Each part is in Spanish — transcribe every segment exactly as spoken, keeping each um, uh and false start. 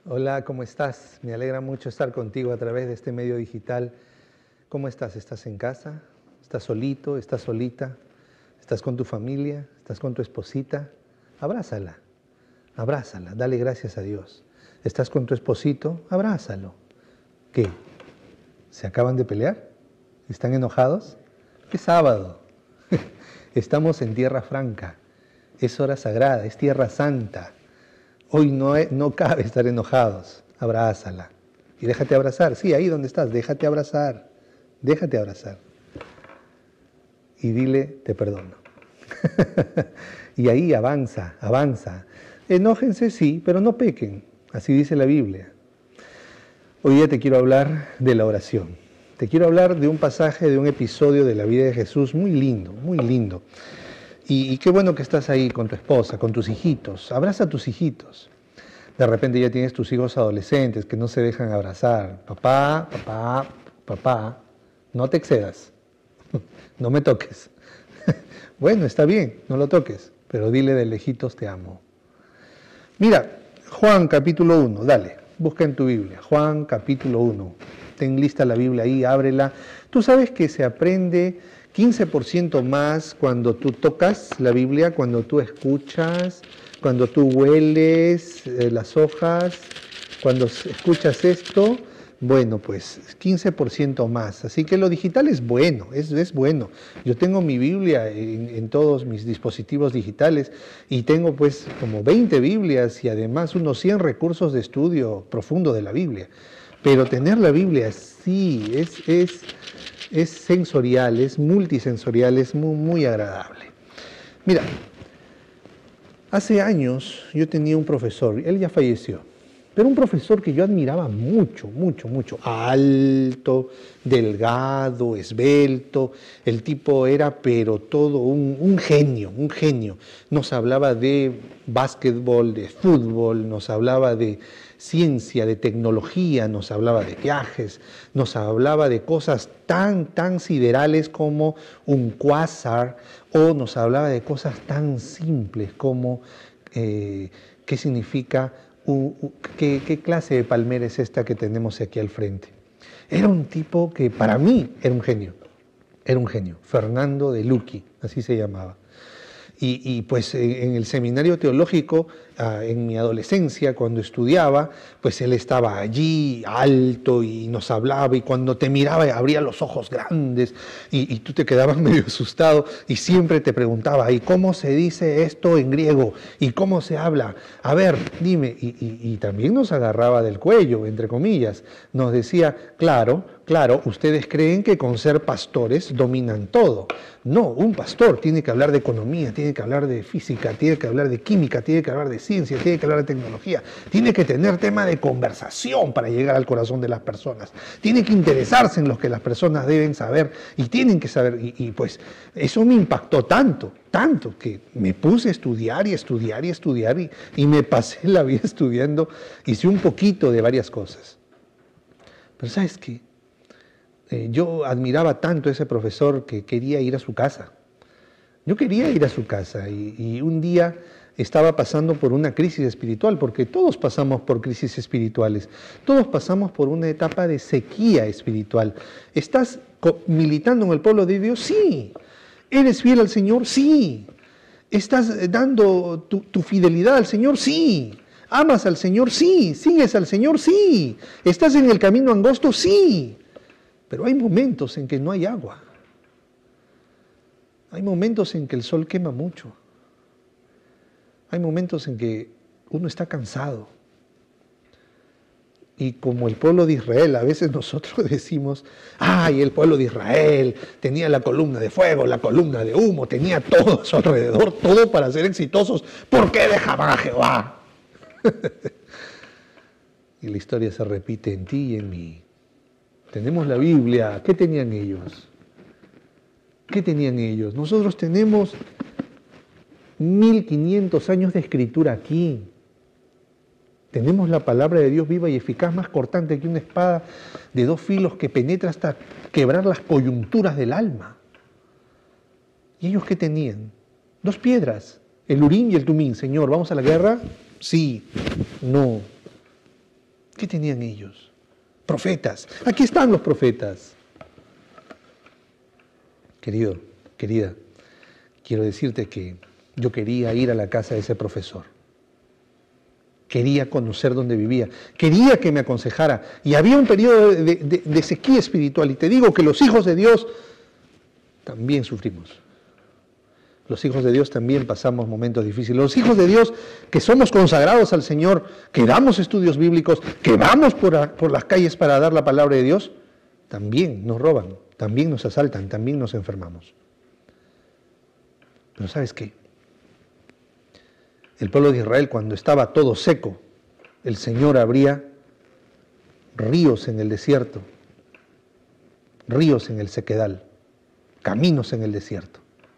Hola, ¿cómo estás? Me alegra mucho estar contigo a través de este medio digital. ¿Cómo estás? ¿Estás en casa? ¿Estás solito? ¿Estás solita? ¿Estás con tu familia? ¿Estás con tu esposita? Abrázala, abrázala, dale gracias a Dios. ¿Estás con tu esposito? Abrázalo. ¿Qué? ¿Se acaban de pelear? ¿Están enojados? Es sábado. Estamos en tierra franca. Es hora sagrada, es tierra santa. Hoy no, he- no cabe estar enojados. Abrázala. Y déjate abrazar. Sí, ahí donde estás, déjate abrazar. Déjate abrazar. Y dile, te perdono. Y ahí avanza, avanza. Enójense, sí, pero no pequen. Así dice la Biblia. Hoy día te quiero hablar de la oración. Te quiero hablar de un pasaje, de un episodio de la vida de Jesús muy lindo, muy lindo. Y, y qué bueno que estás ahí con tu esposa, con tus hijitos. Abraza a tus hijitos. De repente ya tienes tus hijos adolescentes que no se dejan abrazar. Papá, papá, papá, no te excedas. No me toques. Bueno, está bien, no lo toques, pero dile de lejitos te amo. Mira, Juan capítulo uno, dale, busca en tu Biblia. Juan capítulo uno. Ten lista la Biblia ahí, ábrela. Tú sabes que se aprende quince por ciento más cuando tú tocas la Biblia, cuando tú escuchas, cuando tú hueles eh, las hojas, cuando s- escuchas esto, bueno, pues quince por ciento más. Así que lo digital es bueno, es, es bueno. Yo tengo mi Biblia en, en todos mis dispositivos digitales y tengo pues como veinte Biblias y además unos cien recursos de estudio profundo de la Biblia. Pero tener la Biblia sí, es, es, es sensorial, es multisensorial, es muy, muy agradable. Mira, hace años yo tenía un profesor, él ya falleció, pero un profesor que yo admiraba mucho, mucho, mucho, alto, delgado, esbelto, el tipo era pero todo un, un genio, un genio. Nos hablaba de básquetbol, de fútbol, nos hablaba de ciencia, de tecnología, nos hablaba de viajes, nos hablaba de cosas tan, tan siderales como un cuásar, o nos hablaba de cosas tan simples como eh, qué significa, u- u- qué, qué clase de palmera es esta que tenemos aquí al frente. Era un tipo que para mí era un genio, era un genio, Fernando de Lucky, así se llamaba. Y, y, pues en el seminario teológico, ah, en mi adolescencia, cuando estudiaba, pues él estaba allí, alto, y nos hablaba, y cuando te miraba abría los ojos grandes, y, y tú te quedabas medio asustado, y siempre te preguntaba, ¿y cómo se dice esto en griego? ¿Y cómo se habla? A ver, dime. Y, y, y también nos agarraba del cuello, entre comillas. Nos decía, claro, claro, ustedes creen que con ser pastores dominan todo. No, un pastor tiene que hablar de economía, tiene que hablar de física, tiene que hablar de química, tiene que hablar de ciencia, tiene que hablar de tecnología, tiene que tener tema de conversación para llegar al corazón de las personas, tiene que interesarse en lo que las personas deben saber y tienen que saber. Y, y pues eso me impactó tanto, tanto, que me puse a estudiar y estudiar y estudiar y, y me pasé la vida estudiando, hice un poquito de varias cosas. Pero ¿sabes qué? Eh, yo admiraba tanto a ese profesor que quería ir a su casa. Yo quería ir a su casa y, y un día estaba pasando por una crisis espiritual, porque todos pasamos por crisis espirituales, todos pasamos por una etapa de sequía espiritual. ¿Estás militando en el pueblo de Dios? Sí. ¿Eres fiel al Señor? Sí. ¿Estás dando tu, tu fidelidad al Señor? Sí. ¿Amas al Señor? Sí. ¿Sigues al Señor? Sí. ¿Estás en el camino angosto? Sí. Pero hay momentos en que no hay agua. Hay momentos en que el sol quema mucho. Hay momentos en que uno está cansado. Y como el pueblo de Israel, a veces nosotros decimos, ay, el pueblo de Israel tenía la columna de fuego, la columna de humo, tenía todo a su alrededor, todo para ser exitosos. ¿Por qué dejaban a Jehová? Y la historia se repite en ti y en mí. Tenemos la Biblia. ¿Qué tenían ellos? ¿Qué tenían ellos? Nosotros tenemos mil quinientos años de escritura aquí. Tenemos la palabra de Dios viva y eficaz, más cortante que una espada de dos filos que penetra hasta quebrar las coyunturas del alma. ¿Y ellos qué tenían? Dos piedras, el Urim y el Tumín. Señor, ¿vamos a la guerra? Sí, no. ¿Qué tenían ellos? Profetas. Aquí están los profetas. Querido, querida, quiero decirte que yo quería ir a la casa de ese profesor. Quería conocer dónde vivía. Quería que me aconsejara. Y había un periodo de, de, de sequía espiritual. Y te digo que los hijos de Dios también sufrimos. Los hijos de Dios también pasamos momentos difíciles. Los hijos de Dios que somos consagrados al Señor, que damos estudios bíblicos, que vamos por, a, por las calles para dar la palabra de Dios, también nos roban, también nos asaltan, también nos enfermamos. Pero ¿sabes qué? El pueblo de Israel, cuando estaba todo seco, el Señor abría ríos en el desierto, ríos en el sequedal, caminos en el desierto.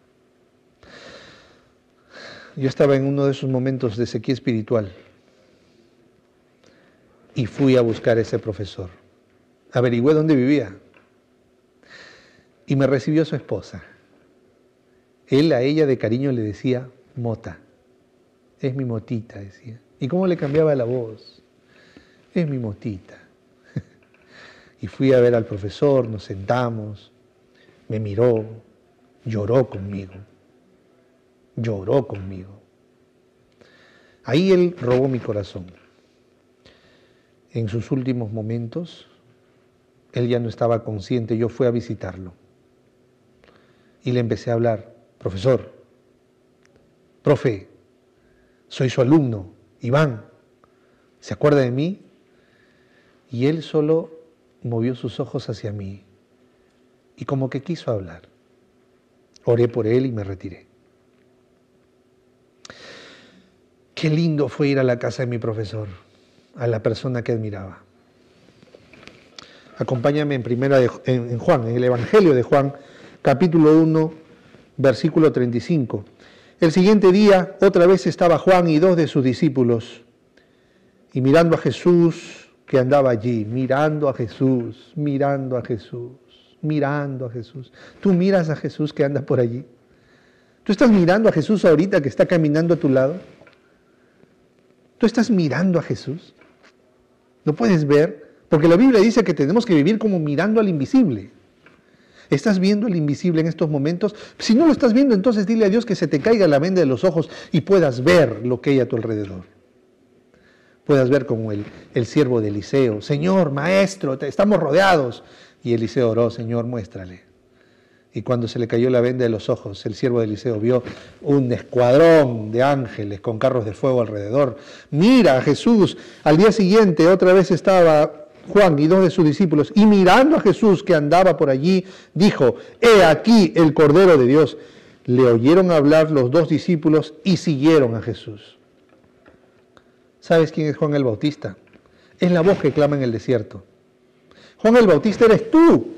Yo estaba en uno de esos momentos de sequía espiritual y fui a buscar a ese profesor. Averigüé dónde vivía y me recibió su esposa. Él a ella de cariño le decía Mota. Es mi Motita, decía. ¿Y cómo le cambiaba la voz? Es mi Motita. Y fui a ver al profesor, nos sentamos, me miró, lloró conmigo. Lloró conmigo. Ahí él robó mi corazón. En sus últimos momentos, él ya no estaba consciente, yo fui a visitarlo. Y le empecé a hablar, profesor, profe, soy su alumno, Iván, ¿se acuerda de mí? Y él solo movió sus ojos hacia mí y como que quiso hablar. Oré por él y me retiré. Qué lindo fue ir a la casa de mi profesor, a la persona que admiraba. Acompáñame en, primera de, en, en Juan, en el Evangelio de Juan, capítulo uno, versículo treinta y cinco. El siguiente día, otra vez estaba Juan y dos de sus discípulos, y mirando a Jesús que andaba allí, mirando a Jesús, mirando a Jesús, mirando a Jesús. ¿Tú miras a Jesús que anda por allí? ¿Tú estás mirando a Jesús ahorita que está caminando a tu lado? ¿Tú estás mirando a Jesús? ¿Lo puedes ver? Porque la Biblia dice que tenemos que vivir como mirando al invisible. ¿Estás viendo el invisible en estos momentos? Si no lo estás viendo, entonces dile a Dios que se te caiga la venda de los ojos y puedas ver lo que hay a tu alrededor. Puedas ver como el, el siervo de Eliseo. Señor, maestro, te, estamos rodeados. Y Eliseo oró, Señor, muéstrale. Y cuando se le cayó la venda de los ojos, el siervo de Eliseo vio un escuadrón de ángeles con carros de fuego alrededor. Mira a Jesús. Al día siguiente otra vez estaba Juan y dos de sus discípulos, y mirando a Jesús que andaba por allí, dijo, he aquí el Cordero de Dios. Le oyeron hablar los dos discípulos y siguieron a Jesús. ¿Sabes quién es Juan el Bautista? Es la voz que clama en el desierto. Juan el Bautista eres tú.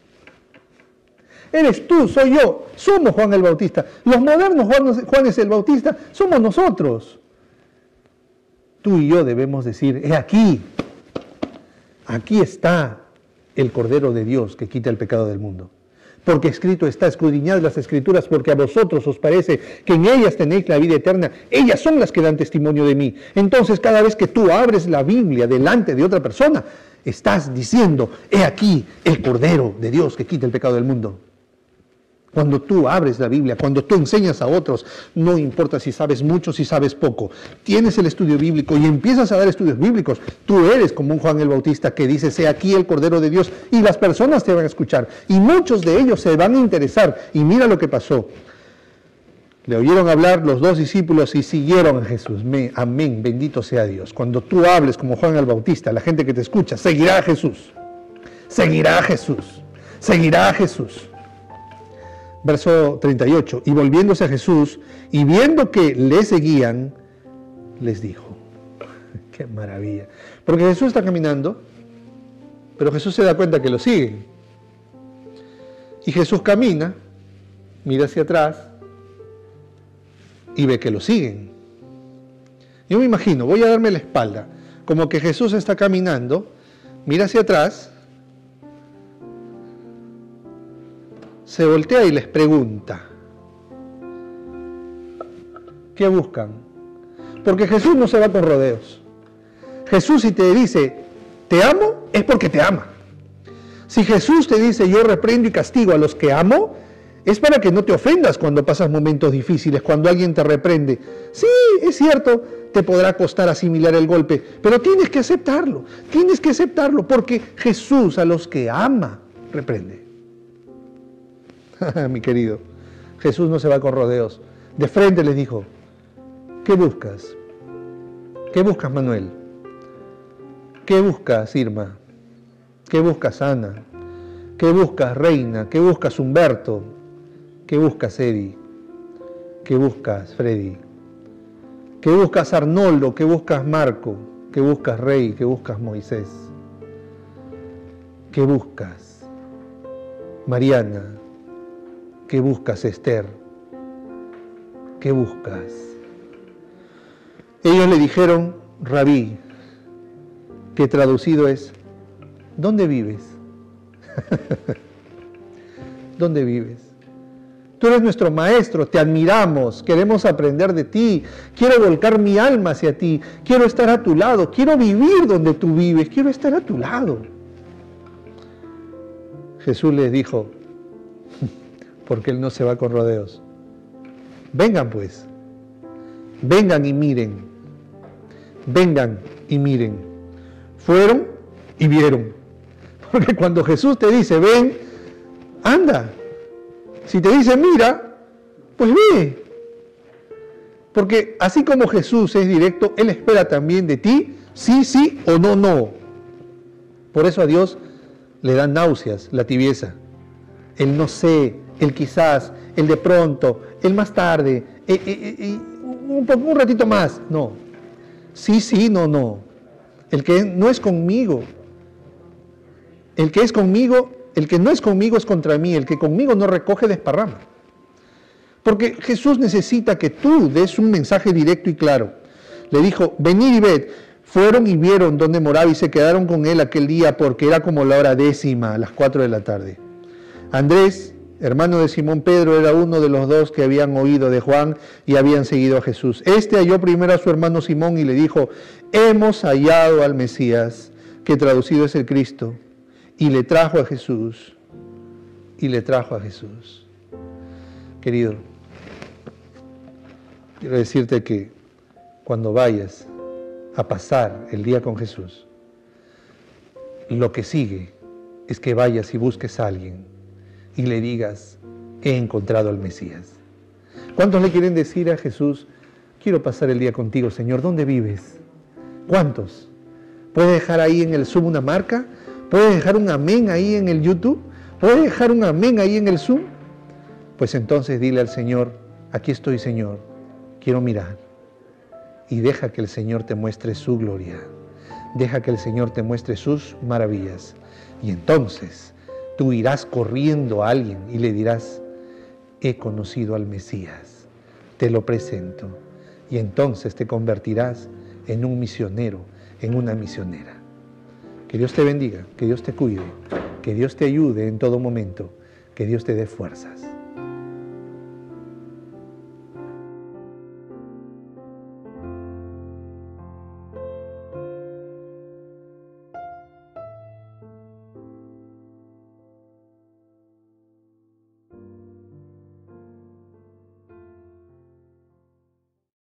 Eres tú, soy yo. Somos Juan el Bautista. Los modernos Juan, Juanes el Bautista somos nosotros. Tú y yo debemos decir, he aquí. Aquí está el Cordero de Dios que quita el pecado del mundo. Porque escrito está, escudriñad las Escrituras, porque a vosotros os parece que en ellas tenéis la vida eterna. Ellas son las que dan testimonio de mí. Entonces, cada vez que tú abres la Biblia delante de otra persona, estás diciendo, he aquí el Cordero de Dios que quita el pecado del mundo. Cuando tú abres la Biblia, cuando tú enseñas a otros, no importa si sabes mucho, si sabes poco, tienes el estudio bíblico y empiezas a dar estudios bíblicos, tú eres como un Juan el Bautista que dice, sé aquí el Cordero de Dios, y las personas te van a escuchar, y muchos de ellos se van a interesar, y mira lo que pasó. Le oyeron hablar los dos discípulos y siguieron a Jesús. Amén, bendito sea Dios. Cuando tú hables como Juan el Bautista, la gente que te escucha seguirá a Jesús, seguirá a Jesús, seguirá a Jesús. Verso treinta y ocho, y volviéndose a Jesús, y viendo que le seguían, les dijo, qué maravilla, porque Jesús está caminando, pero Jesús se da cuenta que lo siguen, y Jesús camina, mira hacia atrás, y ve que lo siguen. Yo me imagino, voy a darme la espalda, como que Jesús está caminando, mira hacia atrás, se voltea y les pregunta, ¿qué buscan? Porque Jesús no se va con rodeos. Jesús, si te dice, te amo, es porque te ama. Si Jesús te dice, yo reprendo y castigo a los que amo, es para que no te ofendas cuando pasas momentos difíciles, cuando alguien te reprende. Sí, es cierto, te podrá costar asimilar el golpe, pero tienes que aceptarlo, tienes que aceptarlo, porque Jesús a los que ama, reprende. Mi querido, Jesús no se va con rodeos. De frente les dijo, ¿qué buscas? ¿Qué buscas, Manuel? ¿Qué buscas, Irma? ¿Qué buscas, Ana? ¿Qué buscas, Reina? ¿Qué buscas, Humberto? ¿Qué buscas, Eddie? ¿Qué buscas, Freddy? ¿Qué buscas, Arnoldo? ¿Qué buscas, Marco? ¿Qué buscas, Rey? ¿Qué buscas, Moisés? ¿Qué buscas, Mariana? ¿Qué buscas, Esther? ¿Qué buscas? Ellos le dijeron, Rabí, que traducido es, ¿dónde vives? ¿Dónde vives? Tú eres nuestro maestro, te admiramos, queremos aprender de ti, quiero volcar mi alma hacia ti, quiero estar a tu lado, quiero vivir donde tú vives, quiero estar a tu lado. Jesús les dijo, porque Él no se va con rodeos, vengan pues, vengan y miren, vengan y miren. Fueron y vieron. Porque cuando Jesús te dice, ven, anda. Si te dice, mira, pues ve. Porque así como Jesús es directo, Él espera también de ti, sí, sí o no, no. Por eso a Dios le dan náuseas, la tibieza. El no sé, el quizás, el de pronto, el más tarde, el, el, el, un, un ratito más. No. Sí, sí, no, no. El que no es conmigo. El que es conmigo, el que no es conmigo es contra mí. El que conmigo no recoge, desparrama. Porque Jesús necesita que tú des un mensaje directo y claro. Le dijo, venid y ved. Fueron y vieron dónde moraba y se quedaron con él aquel día porque era como la hora décima, a las cuatro de la tarde. Andrés, hermano de Simón Pedro, era uno de los dos que habían oído de Juan y habían seguido a Jesús. Este halló primero a su hermano Simón y le dijo, hemos hallado al Mesías, que traducido es el Cristo, y le trajo a Jesús, y le trajo a Jesús. Querido, quiero decirte que cuando vayas a pasar el día con Jesús, lo que sigue es que vayas y busques a alguien y le digas, he encontrado al Mesías. ¿Cuántos le quieren decir a Jesús, quiero pasar el día contigo, Señor? ¿Dónde vives? ¿Cuántos? ¿Puedes dejar ahí en el Zoom una marca? ¿Puedes dejar un amén ahí en el YouTube? ¿Puedes dejar un amén ahí en el Zoom? Pues entonces dile al Señor, aquí estoy, Señor, quiero mirar. Y deja que el Señor te muestre su gloria. Deja que el Señor te muestre sus maravillas. Y entonces tú irás corriendo a alguien y le dirás, he conocido al Mesías, te lo presento. Y entonces te convertirás en un misionero, en una misionera. Que Dios te bendiga, que Dios te cuide, que Dios te ayude en todo momento, que Dios te dé fuerzas.